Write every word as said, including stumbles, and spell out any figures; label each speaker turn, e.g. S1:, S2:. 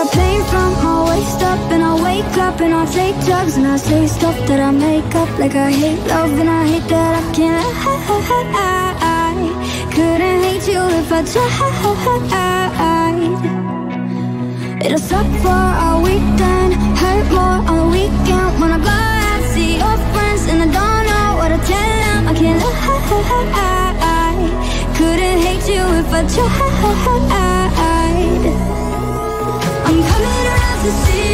S1: got pain from my waist up, and I wake up and I take drugs and I say stuff that I make up. Like I hate love and I hate that I can't. I couldn't hate you if I tried. It'll suck for a weekend, hurt more on the weekend. When I go out, see your friends and I don't know what to tell them. I can't lie, couldn't hate you if I tried. I'm coming around to see